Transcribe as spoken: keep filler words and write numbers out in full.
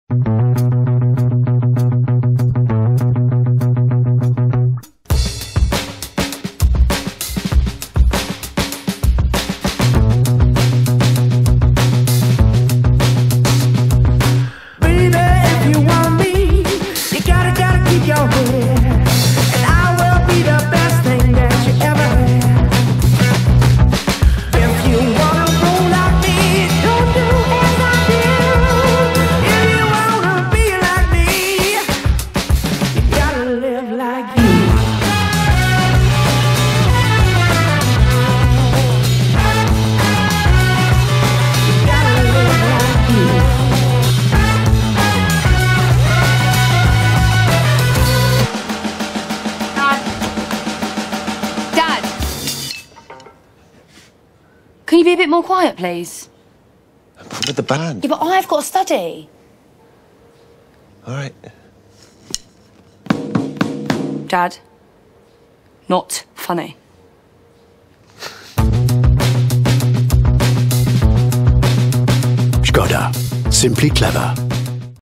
Can you be a bit more quiet, please? I'm with the band. Yeah, but I've got to study. All right. Dad, not funny. Skoda. Simply clever.